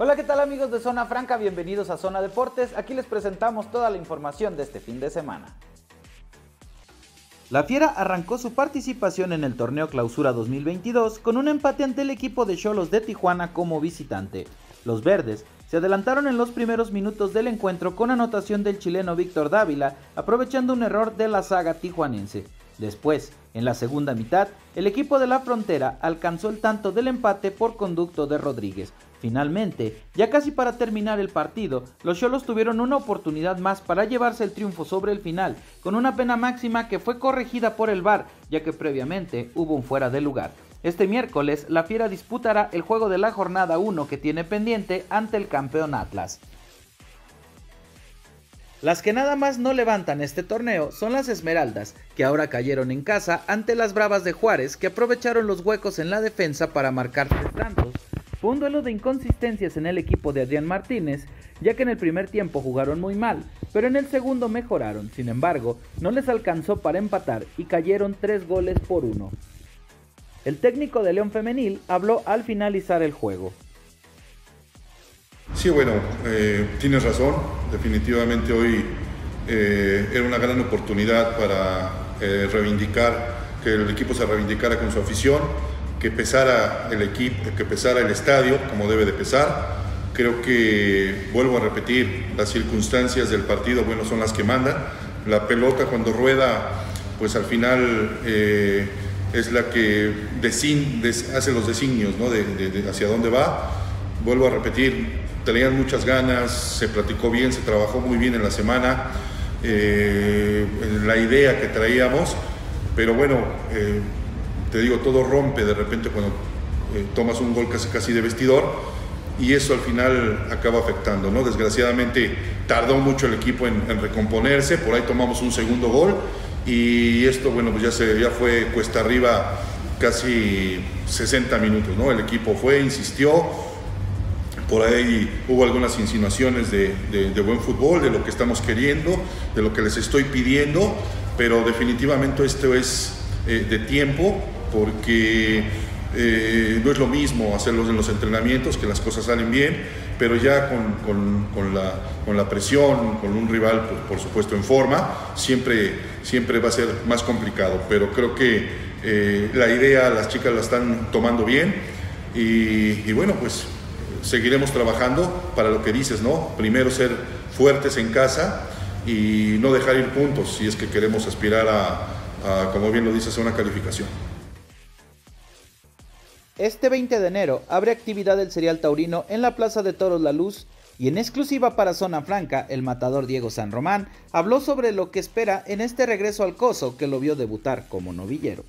Hola, ¿qué tal amigos de Zona Franca? Bienvenidos a Zona Deportes. Aquí les presentamos toda la información de este fin de semana. La Fiera arrancó su participación en el torneo Clausura 2022 con un empate ante el equipo de Xolos de Tijuana como visitante. Los verdes se adelantaron en los primeros minutos del encuentro con anotación del chileno Víctor Dávila, aprovechando un error de la saga tijuanense. Después, en la segunda mitad, el equipo de la Frontera alcanzó el tanto del empate por conducto de Rodríguez. Finalmente, ya casi para terminar el partido, los Xolos tuvieron una oportunidad más para llevarse el triunfo sobre el final, con una pena máxima que fue corregida por el VAR, ya que previamente hubo un fuera de lugar. Este miércoles, la Fiera disputará el juego de la jornada 1 que tiene pendiente ante el campeón Atlas. Las que nada más no levantan este torneo son las Esmeraldas, que ahora cayeron en casa ante las Bravas de Juárez, que aprovecharon los huecos en la defensa para marcar 3 tantos. Fue un duelo de inconsistencias en el equipo de Adrián Martínez, ya que en el primer tiempo jugaron muy mal, pero en el segundo mejoraron. Sin embargo, no les alcanzó para empatar y cayeron 3-1. El técnico de León Femenil habló al finalizar el juego. Sí, bueno, tienes razón, definitivamente hoy era una gran oportunidad para reivindicar, que el equipo se reivindicara con su afición, que pesara el equipo, que pesara el estadio como debe de pesar. Creo que, vuelvo a repetir, las circunstancias del partido, bueno, son las que mandan. La pelota cuando rueda, pues al final es la que hace los designios, ¿no? de hacia dónde va. Vuelvo a repetir, tenían muchas ganas, se platicó bien, se trabajó muy bien en la semana, la idea que traíamos, pero bueno, te digo, todo rompe de repente cuando tomas un gol casi de vestidor y eso al final acaba afectando, ¿no? Desgraciadamente tardó mucho el equipo en recomponerse, por ahí tomamos un segundo gol y esto, bueno, pues ya fue cuesta arriba casi 60 minutos, ¿no? El equipo insistió. Por ahí hubo algunas insinuaciones de buen fútbol, de lo que estamos queriendo, de lo que les estoy pidiendo, pero definitivamente esto es de tiempo, porque no es lo mismo hacerlos en los entrenamientos, que las cosas salen bien, pero ya con la presión, con un rival, pues, por supuesto en forma, siempre va a ser más complicado, pero creo que la idea las chicas la están tomando bien y bueno, pues seguiremos trabajando para lo que dices, ¿no? Primero ser fuertes en casa y no dejar ir puntos si es que queremos aspirar a, como bien lo dices, a una calificación. Este 20 de enero abre actividad el Serial Taurino en la Plaza de Toros La Luz y en exclusiva para Zona Franca, el matador Diego San Román habló sobre lo que espera en este regreso al Coso que lo vio debutar como novillero.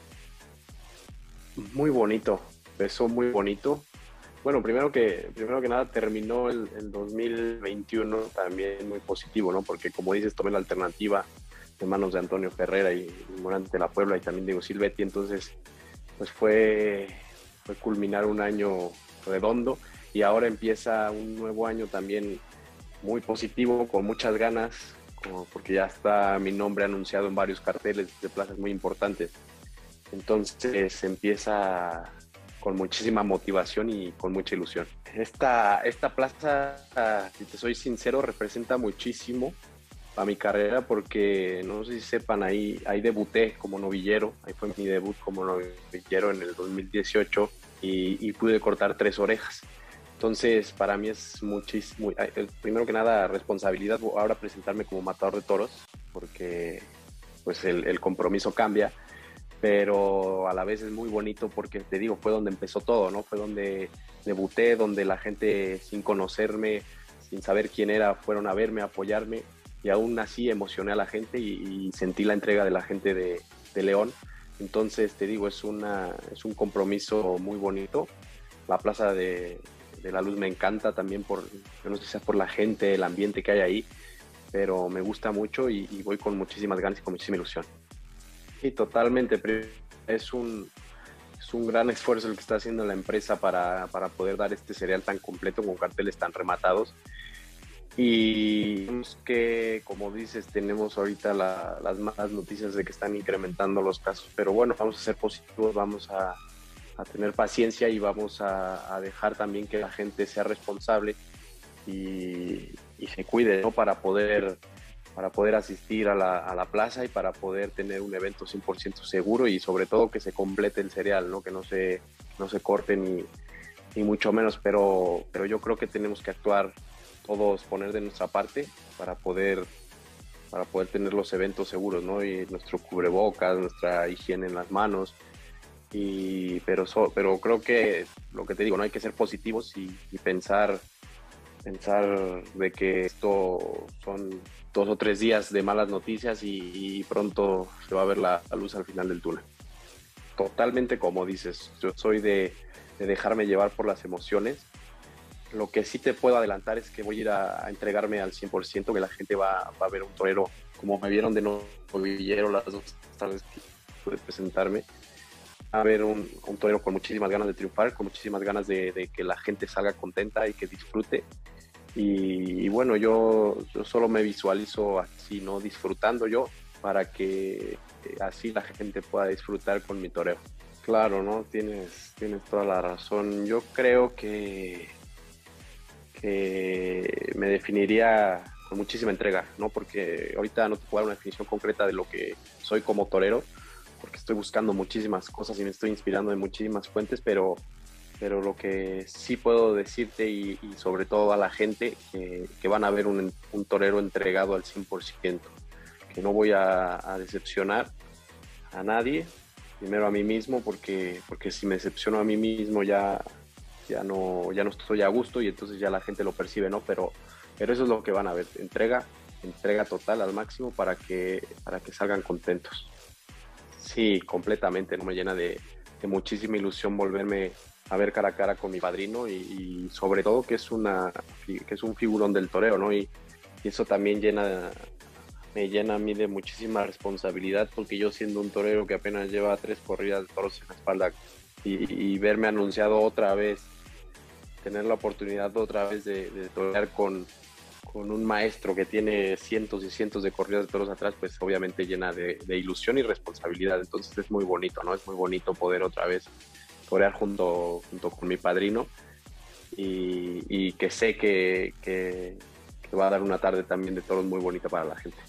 Muy bonito, empezó muy bonito. Bueno, primero que nada terminó el 2021 también muy positivo, ¿no? Porque como dices, tomé la alternativa de manos de Antonio Ferrera y Morante de la Puebla y también Diego Silvetti, entonces pues fue culminar un año redondo y ahora empieza un nuevo año también muy positivo, con muchas ganas, porque ya está mi nombre anunciado en varios carteles de plazas muy importantes. Entonces empieza con muchísima motivación y con mucha ilusión. Esta plaza, si te soy sincero, representa muchísimo a mi carrera porque, no sé si sepan, ahí debuté como novillero, ahí fue mi debut como novillero en el 2018 y pude cortar 3 orejas. Entonces, para mí es muchísimo, primero que nada, responsabilidad ahora presentarme como matador de toros porque pues el compromiso cambia, pero a la vez es muy bonito porque, te digo, fue donde empezó todo, ¿no? Fue donde debuté, donde la gente sin conocerme, sin saber quién era, fueron a verme, a apoyarme y aún así emocioné a la gente y sentí la entrega de la gente de León. Entonces, te digo, es un compromiso muy bonito. La Plaza de la Luz me encanta también yo no sé si sea por la gente, el ambiente que hay ahí, pero me gusta mucho y voy con muchísimas ganas y con muchísima ilusión. Sí, totalmente. Es un gran esfuerzo el que está haciendo la empresa para poder dar este cereal tan completo con carteles tan rematados. Y que, como dices, tenemos ahorita las malas noticias de que están incrementando los casos. Pero bueno, vamos a ser positivos, vamos a tener paciencia y vamos a dejar también que la gente sea responsable y se cuide, ¿no? Para poder asistir a la plaza y para poder tener un evento 100% seguro y sobre todo que se complete el serial, ¿no? Que no se corte ni mucho menos, pero yo creo que tenemos que actuar todos, poner de nuestra parte para poder tener los eventos seguros, ¿no? Y nuestro cubrebocas, nuestra higiene en las manos, pero creo que lo que te digo, no hay que ser positivos y pensar de que esto son 2 o 3 días de malas noticias y pronto se va a ver la luz al final del túnel. Totalmente como dices, yo soy de dejarme llevar por las emociones. Lo que sí te puedo adelantar es que voy a ir a entregarme al 100%, que la gente va a ver un torero, como me vieron de novillero las 2 tardes que pude presentarme, a ver un torero con muchísimas ganas de triunfar, con muchísimas ganas de que la gente salga contenta y que disfrute. Y bueno, yo solo me visualizo así, ¿no? Disfrutando yo para que así la gente pueda disfrutar con mi toreo. Claro, ¿no? Tienes toda la razón. Yo creo que me definiría con muchísima entrega, ¿no? Porque ahorita no te puedo dar una definición concreta de lo que soy como torero, porque estoy buscando muchísimas cosas y me estoy inspirando en muchísimas fuentes, pero lo que sí puedo decirte y sobre todo a la gente que van a ver un torero entregado al 100%, que no voy a decepcionar a nadie, primero a mí mismo, porque si me decepciono a mí mismo ya no estoy a gusto y entonces ya la gente lo percibe, ¿no? Pero eso es lo que van a ver, entrega total al máximo para que salgan contentos. Sí, completamente, ¿no? Me llena de muchísima ilusión volverme a ver cara a cara con mi padrino y sobre todo que es un figurón del toreo, ¿no? Y eso también me llena a mí de muchísima responsabilidad, porque yo siendo un torero que apenas lleva 3 corridas de toros en la espalda y verme anunciado otra vez, tener la oportunidad otra vez de torear con un maestro que tiene cientos y cientos de corridas de toros atrás, pues obviamente llena de ilusión y responsabilidad. Entonces es muy bonito, ¿no? Es muy bonito poder otra vez torear junto con mi padrino y que sé que va a dar una tarde también de toros muy bonita para la gente.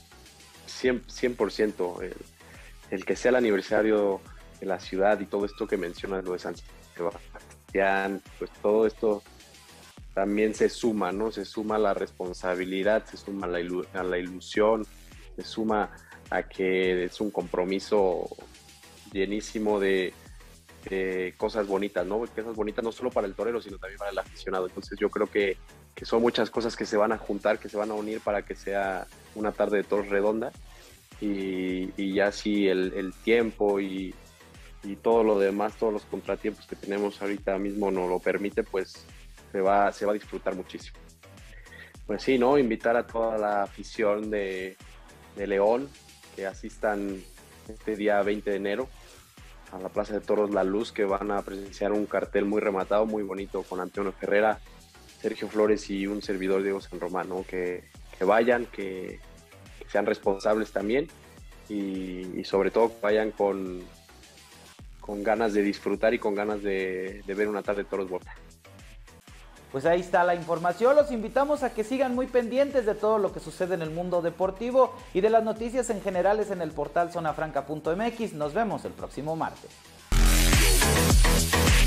100%. El que sea el aniversario de la ciudad y todo esto que mencionas, lo de San Sebastián, pues todo esto también se suma, ¿no? Se suma la responsabilidad, se suma a la ilusión, se suma a que es un compromiso llenísimo de cosas bonitas, ¿no? Cosas bonitas no solo para el torero, sino también para el aficionado. Entonces yo creo que son muchas cosas que se van a juntar, que se van a unir para que sea una tarde de toros redonda y ya si el tiempo y todo lo demás, todos los contratiempos que tenemos ahorita mismo nos lo permite, pues se va a disfrutar muchísimo. Pues sí, ¿no? Invitar a toda la afición de León que asistan este día 20 de enero a la Plaza de Toros La Luz, que van a presenciar un cartel muy rematado, muy bonito, con Antonio Ferrera, Sergio Flores y un servidor, Diego San Román, ¿no? Que vayan, que sean responsables también y sobre todo vayan con ganas de disfrutar y con ganas de ver una tarde de toros buena. Pues ahí está la información, los invitamos a que sigan muy pendientes de todo lo que sucede en el mundo deportivo y de las noticias en generales en el portal zonafranca.mx. Nos vemos el próximo martes.